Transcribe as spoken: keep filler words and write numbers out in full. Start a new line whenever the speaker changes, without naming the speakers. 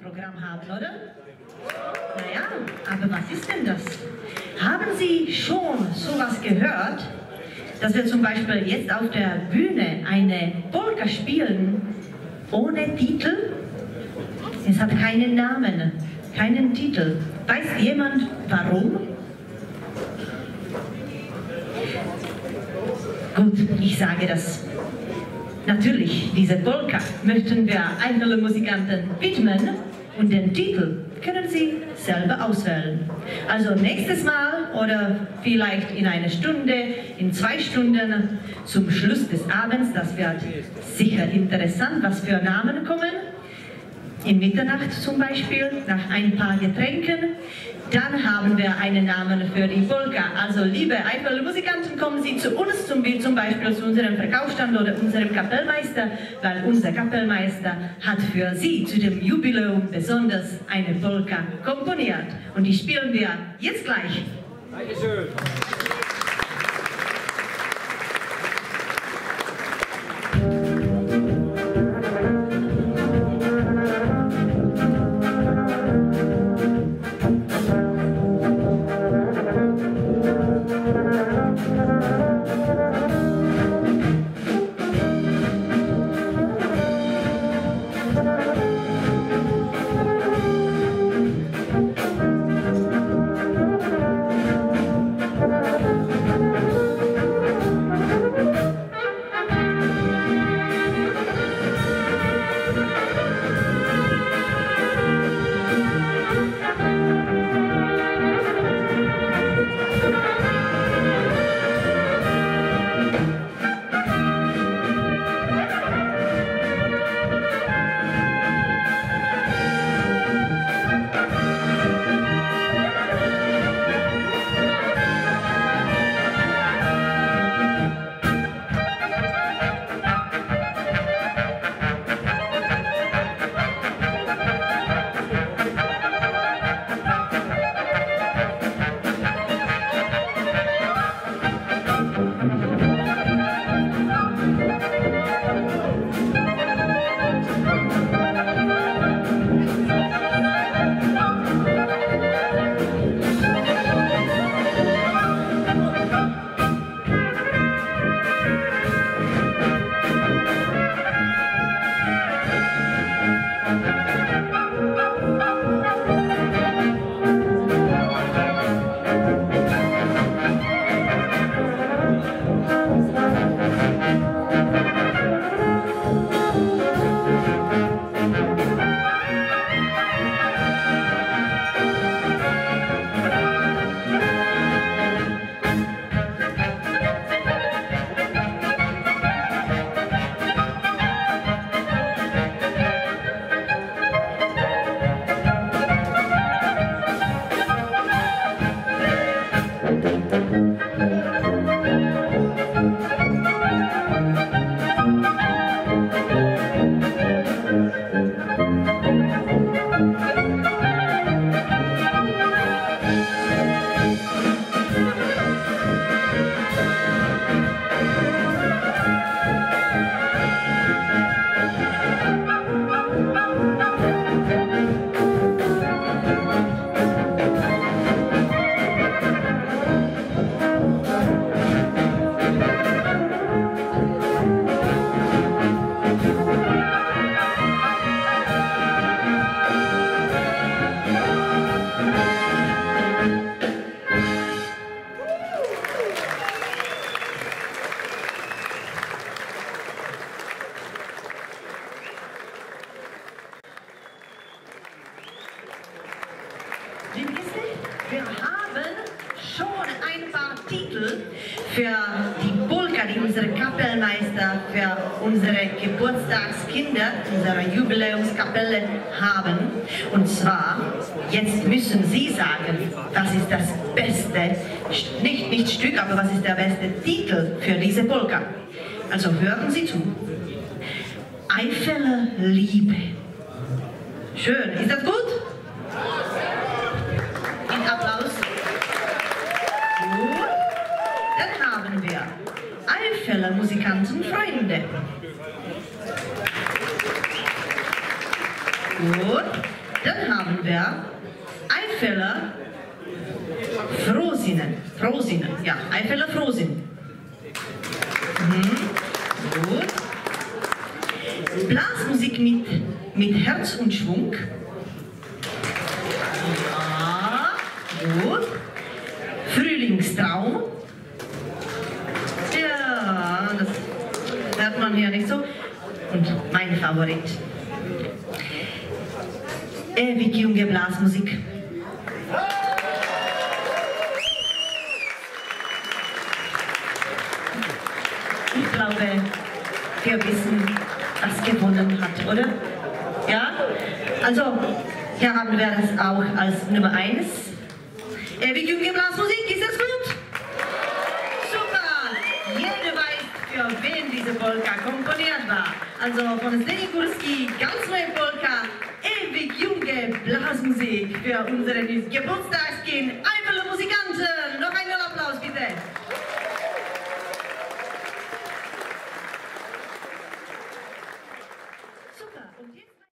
Programm haben, oder? Naja, aber was ist denn das? Haben Sie schon sowas gehört, dass wir zum Beispiel jetzt auf der Bühne eine Polka spielen ohne Titel? Es hat keinen Namen, keinen Titel. Weiß jemand warum? Gut, ich sage das. Natürlich, diese Polka möchten wir einzelnen Musikanten widmen und den Titel können Sie selber auswählen. Also nächstes Mal oder vielleicht in einer Stunde, in zwei Stunden zum Schluss des Abends, das wird sicher interessant, was für Namen kommen. In Mitternacht zum Beispiel, nach ein paar Getränken. Dann haben wir einen Namen für die Polka. Also liebe Eifeler Musikanten, kommen Sie zu uns, zum, zum Beispiel zu unserem Verkaufsstand oder unserem Kapellmeister, weil unser Kapellmeister hat für Sie zu dem Jubiläum besonders eine Polka komponiert. Und die spielen wir jetzt gleich.
Dankeschön.
Wir haben schon ein paar Titel für die Polka, die unsere Kapellmeister für unsere Geburtstagskinder, unsere Jubiläumskapelle haben. Und zwar, jetzt müssen Sie sagen, was ist das beste, nicht, nicht Stück, aber was ist der beste Titel für diese Polka. Also hören Sie zu. Eifeler Liebe. Schön, ist das gut? Applaus. Gut. Dann haben wir Eifeler Musikantenfreunde. Gut. Dann haben wir Eifeler Frohsinnen. Frohsinnen, ja, Eifeler Frohsinnen. Mhm. Gut. Blasmusik mit, mit Herz und Schwung. Ja, gut. Frühlingstraum. Ja, das hört man hier nicht so. Und mein Favorit. Ewig junge Blasmusik. Ich glaube, wir wissen, was gewonnen hat, oder? Ja? Also, hier haben wir das auch als Nummer eins. Ewig junge Blasmusik, ist das gut? Super! Jeder weiß, für wen diese Polka komponiert war. Also von Zdeněk Gurský, ganz neue Polka, ewig junge Blasmusik für unseren Geburtstagskind, Eifeler Musiker.